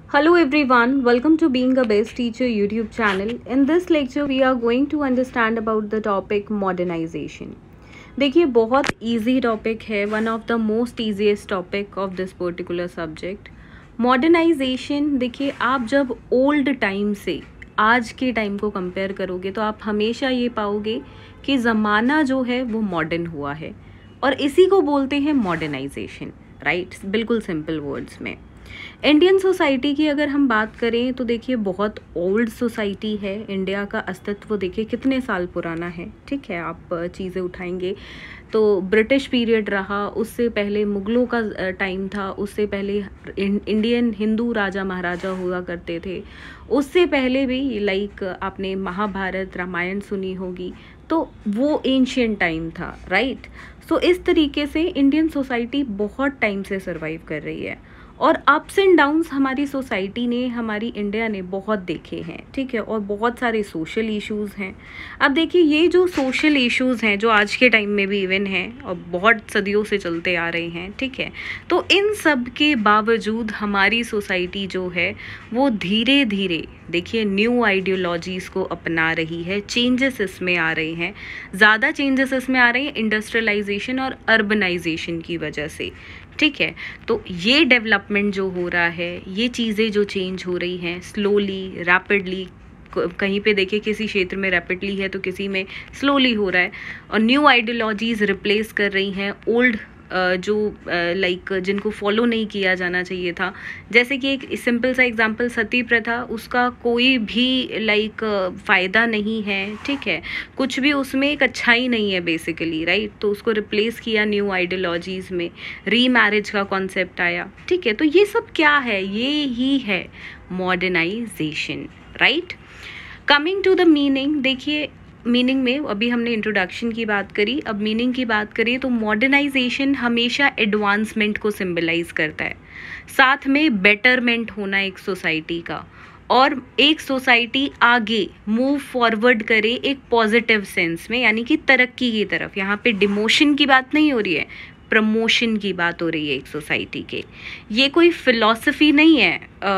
Hello everyone, welcome to Being a Best Teacher YouTube channel. In this lecture we are going to understand about the topic modernization. देखिए बहुत easy topic है, one of the most easiest topic of this particular subject. Modernization देखिए आप जब old time से आज के time को कंपेयर करोगे तो आप हमेशा ये पाओगे कि ज़माना जो है वो मॉडर्न हुआ है और इसी को बोलते हैं मॉडर्नाइजेशन, राइट? बिल्कुल सिंपल वर्ड्स में इंडियन सोसाइटी की अगर हम बात करें तो देखिए बहुत ओल्ड सोसाइटी है। इंडिया का अस्तित्व देखिए कितने साल पुराना है, ठीक है? आप चीज़ें उठाएंगे तो ब्रिटिश पीरियड रहा, उससे पहले मुगलों का टाइम था, उससे पहले इंडियन हिंदू राजा महाराजा हुआ करते थे, उससे पहले भी लाइक आपने महाभारत रामायण सुनी होगी, तो वो एंशियंट टाइम था, राइट? सो इस तरीके से इंडियन सोसाइटी बहुत टाइम से सर्वाइव कर रही है और अप्स एंड डाउन्स हमारी सोसाइटी ने, हमारी इंडिया ने बहुत देखे हैं, ठीक है? और बहुत सारे सोशल इश्यूज़ हैं। अब देखिए ये जो सोशल इश्यूज़ हैं जो आज के टाइम में भी इवन हैं और बहुत सदियों से चलते आ रहे हैं, ठीक है? तो इन सब के बावजूद हमारी सोसाइटी जो है वो धीरे धीरे देखिए न्यू आइडियोलॉजीज़ को अपना रही है। चेंजेस इसमें आ रहे हैं, ज़्यादा चेंजेस इसमें आ रहे हैं इंडस्ट्रियलाइजेशन और अर्बनाइजेशन की वजह से, ठीक है? तो ये डेवलपमेंट जो हो रहा है, ये चीज़ें जो चेंज हो रही हैं स्लोली रैपिडली, कहीं पे देखिए किसी क्षेत्र में रैपिडली है तो किसी में स्लोली हो रहा है और न्यू आइडियोलॉजीज़ रिप्लेस कर रही हैं ओल्ड जो लाइक जिनको फॉलो नहीं किया जाना चाहिए था। जैसे कि एक सिंपल सा एग्जांपल सती प्रथा, उसका कोई भी लाइक फ़ायदा नहीं है, ठीक है? कुछ भी उसमें एक अच्छाई नहीं है बेसिकली, राइट? तो उसको रिप्लेस किया न्यू आइडियोलॉजीज़ में, री मैरिज का कॉन्सेप्ट आया, ठीक है? तो ये सब क्या है? ये ही है modernisation, right? Coming to the meaning, देखिए मीनिंग में अभी हमने इंट्रोडक्शन की बात करी, अब मीनिंग की बात करें तो मॉडर्नाइजेशन हमेशा एडवांसमेंट को सिंबलाइज करता है, साथ में बेटरमेंट होना एक सोसाइटी का, और एक सोसाइटी आगे मूव फॉरवर्ड करे एक पॉजिटिव सेंस में, यानी कि तरक्की की तरफ। यहाँ पे डिमोशन की बात नहीं हो रही है, प्रमोशन की बात हो रही है एक सोसाइटी के। ये कोई फिलॉसफी नहीं है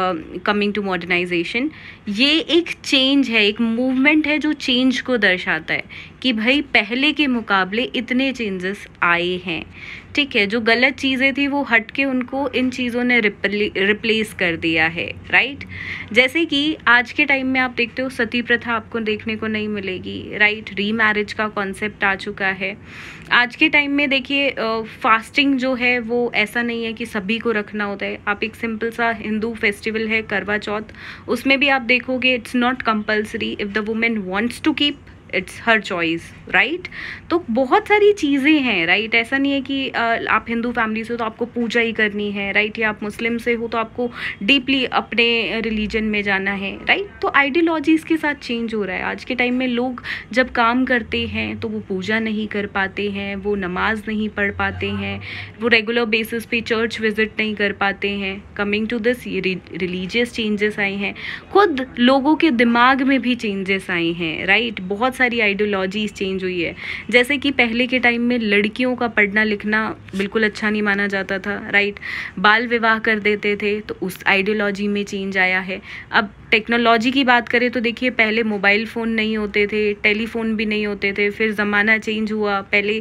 कमिंग टू मॉडर्नाइजेशन, ये एक चेंज है, एक मूवमेंट है जो चेंज को दर्शाता है कि भाई पहले के मुकाबले इतने चेंजेस आए हैं, ठीक है? जो गलत चीज़ें थी वो हट के उनको इन चीज़ों ने रिप्लेस कर दिया है, राइट? जैसे कि आज के टाइम में आप देखते हो सती प्रथा आपको देखने को नहीं मिलेगी, राइट? री मैरिज का कॉन्सेप्ट आ चुका है। आज के टाइम में देखिए फास्टिंग जो है वो ऐसा नहीं है कि सभी को रखना होता है। आप एक सिंपल सा हिंदू फेस्टिवल है करवा चौथ, उसमें भी आप देखोगे it's not compulsory, if the women wants to keep it's her choice, right? तो बहुत सारी चीज़ें हैं, राइट? ऐसा नहीं है कि आप हिंदू फैमिली से हो तो आपको पूजा ही करनी है, राइट? या आप मुस्लिम से हो तो आपको डीपली अपने रिलीजन में जाना है, राइट? तो आइडियोलॉजीज़ के साथ चेंज हो रहा है। आज के टाइम में लोग जब काम करते हैं तो वो पूजा नहीं कर पाते हैं, वो नमाज नहीं पढ़ पाते हैं, वो रेगुलर बेसिस पे चर्च विजिट नहीं कर पाते हैं। Coming to this religious changes आए हैं, खुद लोगों के दिमाग में भी चेंजेस आए हैं, राइट? बहुत सारी आइडियोलॉजीज चेंज हुई है। जैसे कि पहले के टाइम में लड़कियों का पढ़ना लिखना बिल्कुल अच्छा नहीं माना जाता था, राइट? बाल विवाह कर देते थे, तो उस आइडियोलॉजी में चेंज आया है। अब टेक्नोलॉजी की बात करें तो देखिए पहले मोबाइल फ़ोन नहीं होते थे, टेलीफोन भी नहीं होते थे, फिर ज़माना चेंज हुआ। पहले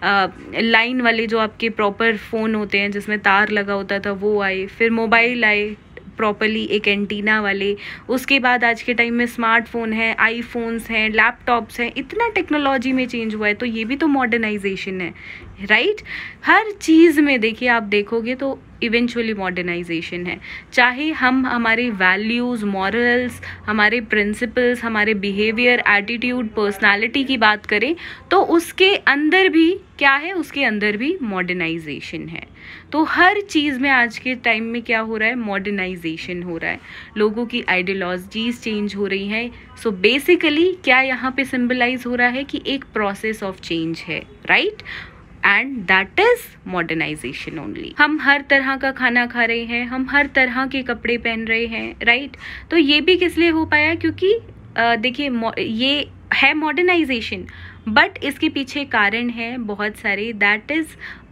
लाइन वाले जो आपके प्रॉपर फ़ोन होते हैं जिसमें तार लगा होता था वो आए, फिर मोबाइल आए प्रॉपरली एक एंटीना वाले, उसके बाद आज के टाइम में स्मार्टफोन है, आईफोन्स हैं, लैपटॉप्स हैं, इतना टेक्नोलॉजी में चेंज हुआ है, तो ये भी तो मॉडर्नाइजेशन है, राइट? हर चीज़ में देखिए आप देखोगे तो इवेंचुअली मॉडर्नाइजेशन है। चाहे हम हमारे वैल्यूज़, मॉरल्स, हमारे प्रिंसिपल्स, हमारे बिहेवियर, एटीट्यूड, पर्सनालिटी की बात करें तो उसके अंदर भी क्या है? उसके अंदर भी मॉडर्नाइजेशन है। तो हर चीज़ में आज के टाइम में क्या हो रहा है? मॉडर्नाइजेशन हो रहा है, लोगों की आइडियोलॉजीज चेंज हो रही हैं। सो बेसिकली क्या यहाँ पे सिंबलाइज हो रहा है कि एक प्रोसेस ऑफ चेंज है, right? And that is modernisation only. हम हर तरह का खाना खा रहे हैं, हम हर तरह के कपड़े पहन रहे हैं, राइट? तो ये भी किस लिए हो पाया? क्योंकि देखिए ये है मॉडर्नाइजेशन, बट इसके पीछे कारण है बहुत सारे, दैट इज़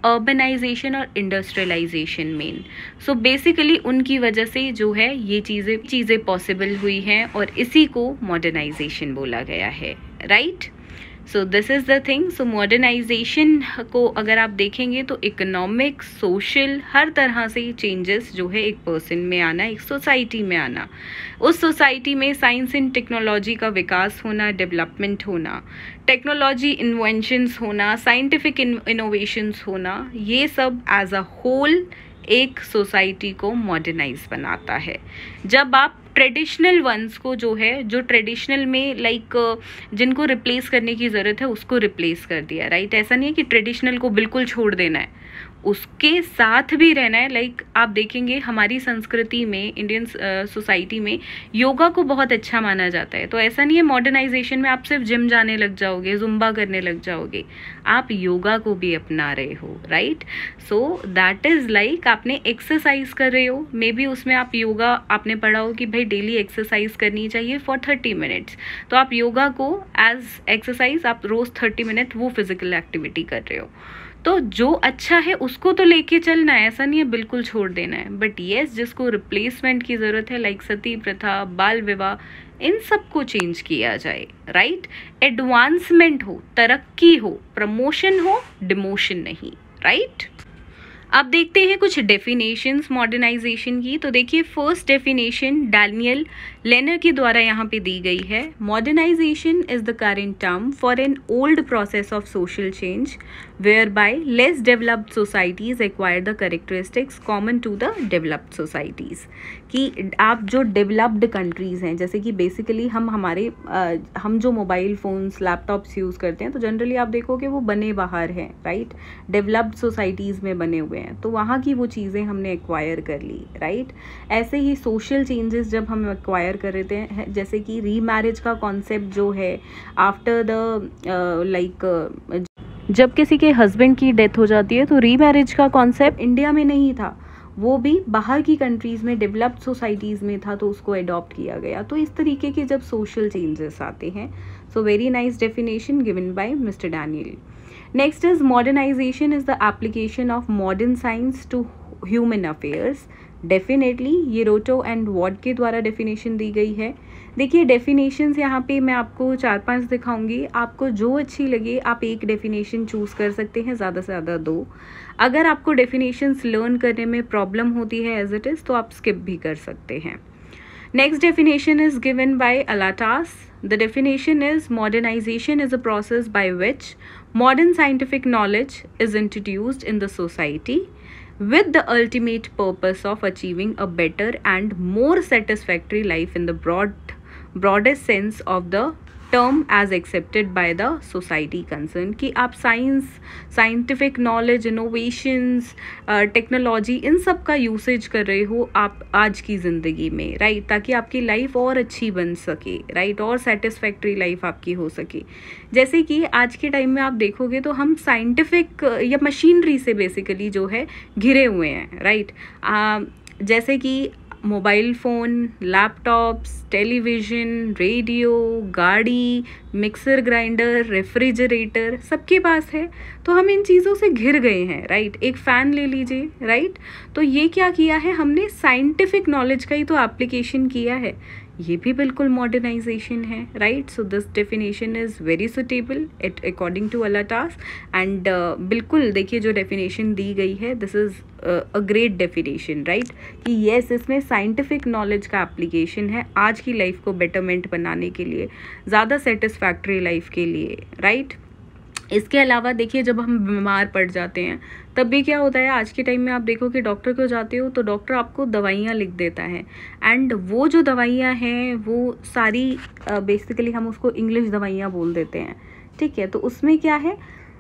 अर्बनाइजेशन और इंडस्ट्रियलाइजेशन मेन। सो बेसिकली उनकी वजह से जो है ये चीज़ें पॉसिबल हुई हैं और इसी को मॉडर्नाइजेशन बोला गया है, right. So this is the thing. So modernisation को अगर आप देखेंगे तो इकोनॉमिक, सोशल, हर तरह से चेंजेस जो है एक पर्सन में आना, एक सोसाइटी में आना, उस सोसाइटी में साइंस एंड टेक्नोलॉजी का विकास होना, डेवलपमेंट होना, टेक्नोलॉजी इन्वेंशंस होना, साइंटिफिक इनोवेशंस होना, ये सब एज अ होल एक सोसाइटी को मॉडर्नाइज बनाता है। जब आप ट्रेडिशनल वंस को जो है, जो ट्रेडिशनल में लाइक जिनको रिप्लेस करने की ज़रूरत है उसको रिप्लेस कर दिया, राइट। ऐसा नहीं है कि ट्रेडिशनल को बिल्कुल छोड़ देना है, उसके साथ भी रहना है। लाइक आप देखेंगे हमारी संस्कृति में, इंडियन सोसाइटी में योगा को बहुत अच्छा माना जाता है। तो ऐसा नहीं है मॉडर्नाइजेशन में आप सिर्फ जिम जाने लग जाओगे, जुम्बा करने लग जाओगे, आप योगा को भी अपना रहे हो, right. So that is like आपने एक्सरसाइज कर रहे हो, मे बी उसमें आप योगा आपने पढ़ा हो कि भाई डेली एक्सरसाइज करनी चाहिए फॉर 30 मिनट्स, तो आप योगा को एज एक्सरसाइज आप रोज़ 30 मिनट वो फिजिकल एक्टिविटी कर रहे हो। तो जो अच्छा है उसको तो लेके चलना है, ऐसा नहीं है बिल्कुल छोड़ देना है। बट येस, जिसको रिप्लेसमेंट की ज़रूरत है लाइक सती प्रथा, बाल विवाह, इन सब को चेंज किया जाए, राइट। एडवांसमेंट हो, तरक्की हो, प्रमोशन हो, डिमोशन नहीं, राइट। अब देखते हैं कुछ डेफिनेशंस मॉडर्नाइजेशन की। तो देखिए फर्स्ट डेफिनेशन डैनियल लेनर के द्वारा यहाँ पे दी गई है। Modernisation is the current term for an old process of social change where by less developed societies acquire the characteristics common to the developed societies. कि आप जो डेवलप्ड कंट्रीज़ हैं, जैसे कि बेसिकली हम जो मोबाइल फ़ोन्स, लैपटॉप्स यूज़ करते हैं तो जनरली आप देखोगे वो बने बाहर हैं, राइट, डेवलप्ड सोसाइटीज़ में बने हुए हैं, तो वहाँ की वो चीज़ें हमने एक्वायर कर ली, राइट। ऐसे ही सोशल चेंजेस जब हम एक्वायर कर रहे थे, जैसे कि रीमैरिज का कॉन्सेप्ट जो है आफ्टर द जब किसी के हस्बैंड की डेथ हो जाती है तो रीमैरिज का कॉन्सेप्ट इंडिया में नहीं था, वो भी बाहर की कंट्रीज़ में, डेवलप्ड सोसाइटीज़ में था, तो उसको अडॉप्ट किया गया। तो इस तरीके के जब सोशल चेंजेस आते हैं, so very nice definition given by mister Daniel. Next is modernisation is the application of modern science to human affairs. Definitely ये रोटो एंड वॉट के द्वारा डेफिनेशन दी गई है। देखिए डेफिनेशंस यहाँ पे मैं आपको 4-5 दिखाऊंगी, आपको जो अच्छी लगे आप एक डेफिनेशन चूज़ कर सकते हैं, ज़्यादा से ज़्यादा 2। अगर आपको डेफिनेशंस लर्न करने में प्रॉब्लम होती है एज इट इज़ तो आप स्किप भी कर सकते हैं। Next definition is given by Alatas. The definition is modernization is a process by which modern scientific knowledge is introduced in the society with the ultimate purpose of achieving a better and more satisfactory life in the broadest sense of the term as accepted by the society concern. कि आप scientific knowledge, innovations, technology, इन सब का usage कर रहे हो आप आज की ज़िंदगी में, राइट, ताकि आपकी लाइफ और अच्छी बन सके, राइट, और सेटिस्फैक्ट्री लाइफ आपकी हो सके। जैसे कि आज के टाइम में आप देखोगे तो हम साइंटिफिक या मशीनरी से बेसिकली जो है घिरे हुए हैं, राइट। जैसे कि mobile phone, laptops, television, radio, गाड़ी, मिक्सर ग्राइंडर, रेफ्रिजरेटर सबके पास है, तो हम इन चीज़ों से घिर गए हैं, राइट। एक फ़ैन ले लीजिए, राइट, तो ये क्या किया है हमने, साइंटिफिक नॉलेज का ही तो एप्लीकेशन किया है, ये भी बिल्कुल मॉडर्नाइजेशन है, right. So this definition is very suitable it according to Alatas and बिल्कुल देखिए जो डेफिनेशन दी गई है this is a great definition, right, कि येस इसमें साइंटिफिक नॉलेज का एप्लीकेशन है आज की लाइफ को बेटरमेंट बनाने के लिए, ज़्यादा सेटिस्फैक्ट्री लाइफ के लिए, राइट। इसके अलावा देखिए जब हम बीमार पड़ जाते हैं तब भी क्या होता है, आज के टाइम में आप देखो कि डॉक्टर को जाते हो तो डॉक्टर आपको दवाइयाँ लिख देता है एंड वो जो दवाइयाँ हैं वो सारी बेसिकली हम उसको इंग्लिश दवाइयाँ बोल देते हैं, ठीक है। तो उसमें क्या है,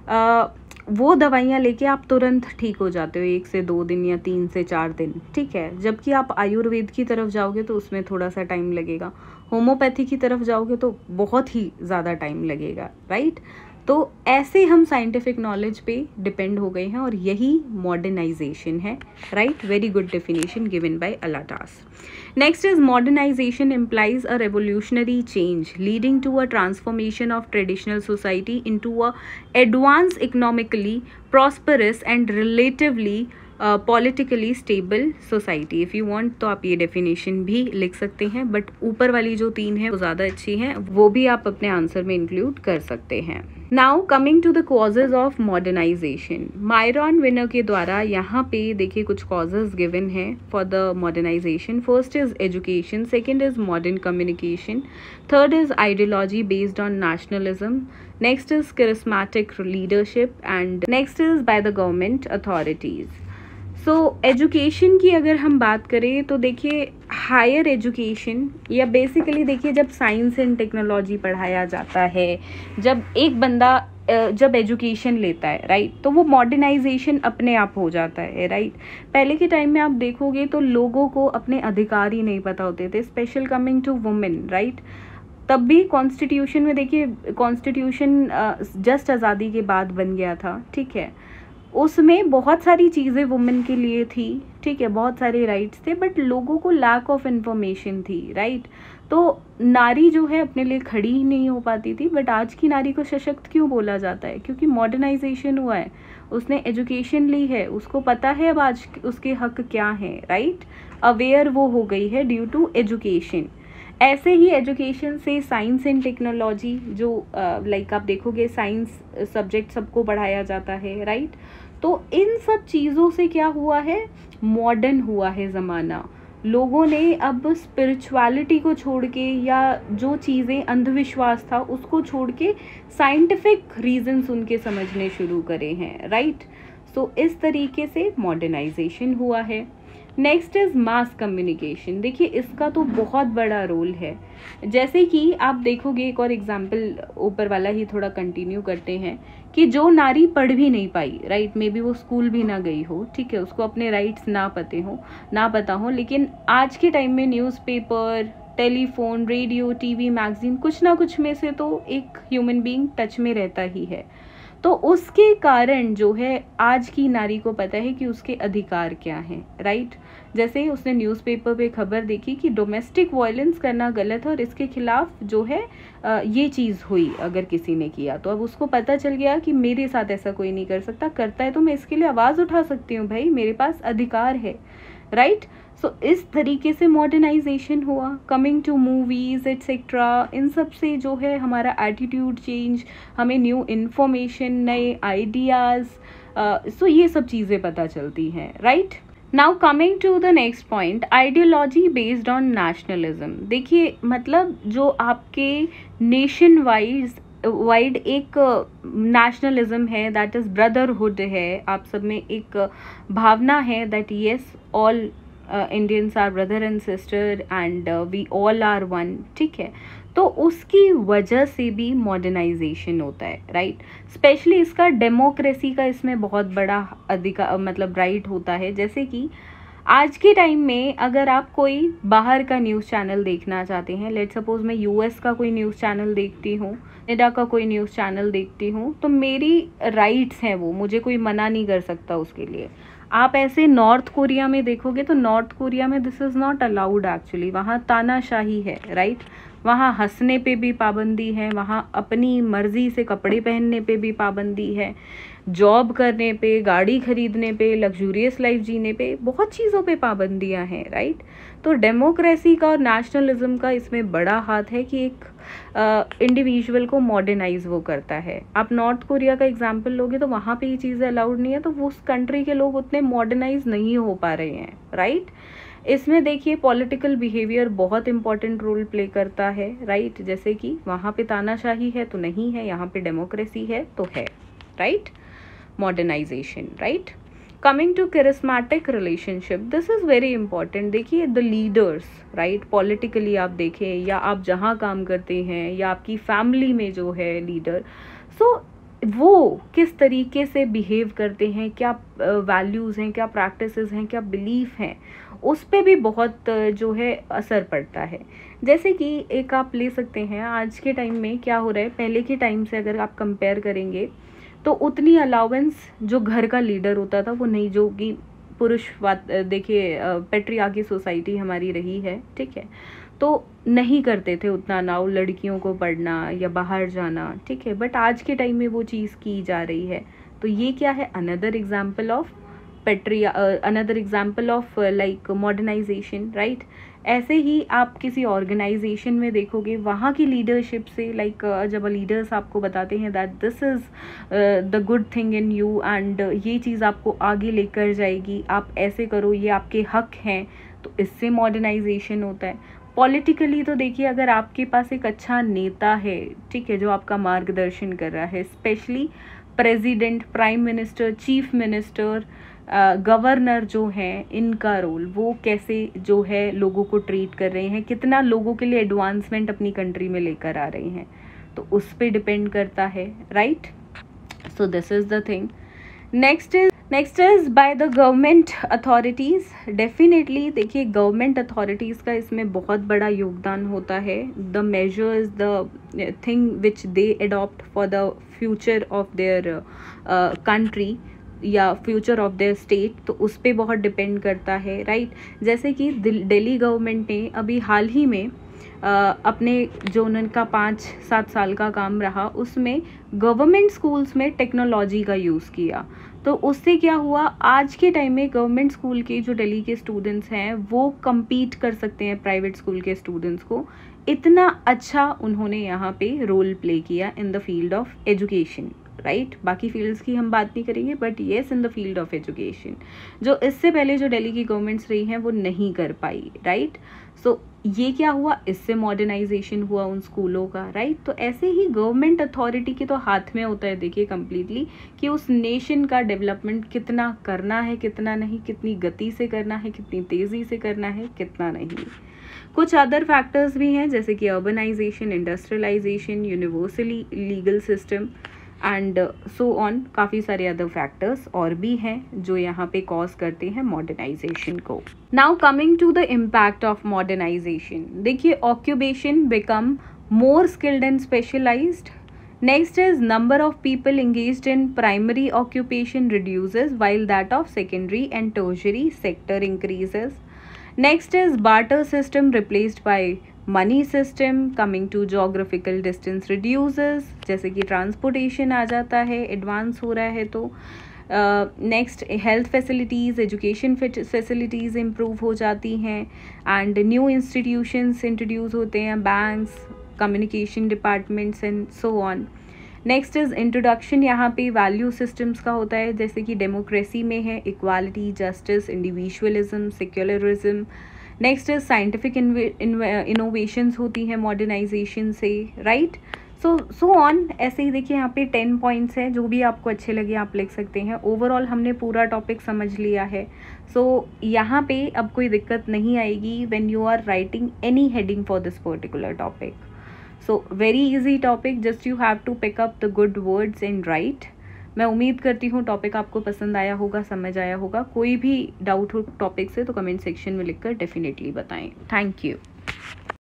वो दवाइयाँ लेके आप तुरंत ठीक हो जाते हो 1 से 2 दिन या 3 से 4 दिन, ठीक है। जबकि आप आयुर्वेद की तरफ जाओगे तो उसमें थोड़ा सा टाइम लगेगा, होम्योपैथी की तरफ जाओगे तो बहुत ही ज़्यादा टाइम लगेगा, राइट। तो ऐसे हम साइंटिफिक नॉलेज पे डिपेंड हो गए हैं और यही मॉडर्नाइजेशन है, right. Very good definition given by Alatas. Next is modernisation implies a revolutionary change leading to a transformation of traditional society into a advanced, economically prosperous and relatively politically stable society. If you want तो आप ये definition भी लिख सकते हैं, but ऊपर वाली जो 3 है वो ज़्यादा अच्छी हैं, वो भी आप अपने आंसर में इंक्लूड कर सकते हैं। Now coming to the causes of modernization, Myron Weiner के द्वारा यहाँ पे देखिए कुछ कॉजेज गिवन हैं for the modernization. First is education, second is modern communication, third is ideology based on nationalism, next is charismatic leadership and next is by the government authorities. So education की अगर हम बात करें तो देखिए higher education या basically देखिए जब साइंस एंड टेक्नोलॉजी पढ़ाया जाता है, जब एक बंदा जब एजुकेशन लेता है, राइट, तो वो मॉडर्नाइजेशन अपने आप हो जाता है, राइट। पहले के टाइम में आप देखोगे तो लोगों को अपने अधिकार ही नहीं पता होते थे, special coming to women, right. तब भी कॉन्स्टिट्यूशन में देखिए, कॉन्स्टिट्यूशन जस्ट आज़ादी के बाद बन गया था, ठीक है, उसमें बहुत सारी चीज़ें वुमेन के लिए थी, ठीक है, बहुत सारे राइट्स थे, बट लोगों को लैक ऑफ इन्फॉर्मेशन थी, राइट। तो नारी जो है अपने लिए खड़ी ही नहीं हो पाती थी, बट आज की नारी को सशक्त क्यों बोला जाता है? क्योंकि मॉडर्नाइजेशन हुआ है, उसने एजुकेशन ली है, उसको पता है अब आज उसके हक क्या हैं, राइट। अवेयर वो हो गई है ड्यू टू एजुकेशन। ऐसे ही एजुकेशन से साइंस एंड टेक्नोलॉजी जो लाइक आप देखोगे साइंस सब्जेक्ट सबको पढ़ाया जाता है, राइट। तो इन सब चीज़ों से क्या हुआ है, मॉडर्न हुआ है ज़माना। लोगों ने अब स्पिरिचुअलिटी को छोड़ के या जो चीज़ें अंधविश्वास था उसको छोड़ के साइंटिफिक रीजंस उनके समझने शुरू करे हैं, राइट। सो इस तरीके से मॉडर्नाइजेशन हुआ है। Next is mass communication. देखिए इसका तो बहुत बड़ा रोल है। जैसे कि आप देखोगे, एक और एग्जाम्पल ऊपर वाला ही थोड़ा कंटिन्यू करते हैं, कि जो नारी पढ़ भी नहीं पाई, राइट, मे बी वो स्कूल भी ना गई हो, ठीक है, उसको अपने राइट्स ना पता हो, लेकिन आज के टाइम में newspaper, telephone, radio, TV, magazine, कुछ ना कुछ में से तो एक ह्यूमन बीइंग टच में रहता ही है। तो उसके कारण जो है आज की नारी को पता है कि उसके अधिकार क्या हैं, राइट। जैसे उसने न्यूज़पेपर पे खबर देखी कि डोमेस्टिक वायलेंस करना गलत है और इसके खिलाफ जो है ये चीज़ हुई अगर किसी ने किया, तो अब उसको पता चल गया कि मेरे साथ ऐसा कोई नहीं कर सकता, करता है तो मैं इसके लिए आवाज़ उठा सकती हूँ, भाई मेरे पास अधिकार है, राइट। सो इस तरीके से मॉडर्नाइजेशन हुआ। कमिंग टू मूवीज़ एट्सेट्रा, इन सब से जो है हमारा एटीट्यूड चेंज, हमें न्यू इन्फॉर्मेशन, नए आइडियाज़, सो ये सब चीज़ें पता चलती हैं, right. Now coming to the next point, ideology based on nationalism. देखिए मतलब जो आपके नेशन वाइड एक नेशनलिज्म है, दैट इज़ ब्रदरहुड है, आप सब में एक भावना है that yes all Indians are brother and sister and we all are one, ठीक है। तो उसकी वजह से भी मॉडर्नाइजेशन होता है, राइट। स्पेशली इसका डेमोक्रेसी का इसमें बहुत बड़ा अधिकार मतलब राइट होता है। जैसे कि आज के टाइम में अगर आप कोई बाहर का न्यूज़ चैनल देखना चाहते हैं, लेट सपोज मैं यूएस का कोई न्यूज़ चैनल देखती हूँ, कनाडा का कोई न्यूज़ चैनल देखती हूँ, तो मेरी राइट्स हैं, वो मुझे कोई मना नहीं कर सकता उसके लिए। आप ऐसे नॉर्थ कोरिया में देखोगे तो नॉर्थ कोरिया में this is not allowed actually, वहाँ तानाशाही है, राइट। वहाँ हंसने पे भी पाबंदी है, वहाँ अपनी मर्जी से कपड़े पहनने पे भी पाबंदी है, जॉब करने पे, गाड़ी खरीदने पे, लग्जूरियस लाइफ जीने पे, बहुत चीज़ों पे पाबंदियाँ हैं, राइट। तो डेमोक्रेसी का और नेशनलिज्म का इसमें बड़ा हाथ है कि एक इंडिविजुअल को मॉडर्नाइज वो करता है। आप नॉर्थ कोरिया का एग्जांपल लोगे तो वहाँ पे ये चीज़ें अलाउड नहीं है, तो वो उस कंट्री के लोग उतने मॉडर्नाइज नहीं हो पा रहे हैं, राइट। इसमें देखिए पॉलिटिकल बिहेवियर बहुत इंपॉर्टेंट रोल प्ले करता है, राइट। जैसे कि वहाँ पे तानाशाही है तो नहीं है, यहाँ पे डेमोक्रेसी है तो है, right. Modernization, right. Coming to charismatic relationship, this is very important. देखिए द लीडर्स, राइट, पॉलिटिकली आप देखें या आप जहाँ काम करते हैं या आपकी फैमिली में जो है लीडर, सो वो किस तरीके से बिहेव करते हैं, क्या वैल्यूज़ हैं, क्या प्रैक्टिसेस हैं, क्या बिलीफ हैं, उस पे भी बहुत जो है असर पड़ता है। जैसे कि एक आप ले सकते हैं, आज के टाइम में क्या हो रहा है, पहले के टाइम से अगर आप कंपेयर करेंगे तो उतनी अलाउंस जो घर का लीडर होता था वो नहीं, जो कि पुरुष बात देखिए पेट्रियार्की सोसाइटी हमारी रही है, ठीक है, तो नहीं करते थे उतना अलाउ लड़कियों को पढ़ना या बाहर जाना, ठीक है, बट आज के टाइम में वो चीज़ की जा रही है। तो ये क्या है, another example of another example of like modernization, right. ऐसे ही आप किसी ऑर्गेनाइजेशन में देखोगे, वहाँ की लीडरशिप से लाइक जब लीडर्स आपको बताते हैं that this is the good thing in you and ये चीज़ आपको आगे लेकर जाएगी, आप ऐसे करो, ये आपके हक हैं, तो इससे मॉडर्नाइजेशन होता है। पॉलिटिकली तो देखिए, अगर आपके पास एक अच्छा नेता है, ठीक है, जो आपका मार्गदर्शन कर रहा है, specially president, prime minister, chief minister, governor जो हैं, इनका रोल, वो कैसे जो है लोगों को ट्रीट कर रहे हैं, कितना लोगों के लिए एडवांसमेंट अपनी कंट्री में लेकर आ रहे हैं, तो उस पर डिपेंड करता है, right. So this is the thing. Next is by the government authorities. Definitely देखिए, गवर्नमेंट अथॉरिटीज़ का इसमें बहुत बड़ा योगदान होता है। The measures, the thing which they adopt for the future of their country या फ्यूचर ऑफ देयर स्टेट, तो उस पर बहुत डिपेंड करता है, राइट। जैसे कि दिल्ली गवर्नमेंट ने अभी हाल ही में अपने जो उनका 5-7 साल का काम रहा, उसमें गवर्नमेंट स्कूल्स में टेक्नोलॉजी का यूज़ किया। तो उससे क्या हुआ, आज के टाइम में गवर्नमेंट स्कूल के जो दिल्ली के स्टूडेंट्स हैं वो compete कर सकते हैं प्राइवेट स्कूल के स्टूडेंट्स को। इतना अच्छा उन्होंने यहाँ पे रोल प्ले किया in the field of education, right. बाकी फील्ड्स की हम बात नहीं करेंगे, but yes in the field of education, जो इससे पहले जो दिल्ली की गवर्नमेंट्स रही हैं वो नहीं कर पाई, राइट। सो ये क्या हुआ, इससे मॉडर्नाइजेशन हुआ उन स्कूलों का, राइट। तो ऐसे ही गवर्नमेंट अथॉरिटी के तो हाथ में होता है देखिए कम्प्लीटली, कि उस नेशन का डेवलपमेंट कितना करना है, कितना नहीं, कितनी गति से करना है, कितनी तेज़ी से करना है, कितना नहीं। कुछ अदर फैक्टर्स भी हैं, जैसे कि urbanization, industrialization, universally legal system and so on. काफ़ी सारे अदर फैक्टर्स और भी हैं जो यहाँ पे कॉज करते हैं मॉडर्नाइजेशन को। Now coming to the impact of modernization, देखिए occupation become more skilled and specialized. Next is number of people engaged in primary occupation reduces while that of secondary and tertiary sector increases. Next is barter system replaced by money system. Coming to geographical distance reduces, जैसे कि transportation आ जाता है, advance हो रहा है तो next health facilities, education facilities improve हो जाती हैं एंड न्यू इंस्टीट्यूशंस इंट्रोड्यूस होते हैं, banks, communication departments and so on. Next is introduction, यहाँ पे वैल्यू सिस्टम्स का होता है, जैसे कि डेमोक्रेसी में है equality, justice, individualism, secularism. Next is scientific innovations होती हैं मॉडर्नाइजेशन से, राइट। So on. ऐसे ही देखिए यहाँ पे 10 पॉइंट्स हैं, जो भी आपको अच्छे लगे आप लिख सकते हैं। ओवरऑल हमने पूरा टॉपिक समझ लिया है। यहाँ पे अब कोई दिक्कत नहीं आएगी when you are writing any heading for this particular topic. Very easy topic, just you have to pick up the good words and write. मैं उम्मीद करती हूँ टॉपिक आपको पसंद आया होगा, समझ आया होगा। कोई भी डाउट हो टॉपिक से तो कमेंट सेक्शन में लिखकर डेफिनेटली बताएं। Thank you.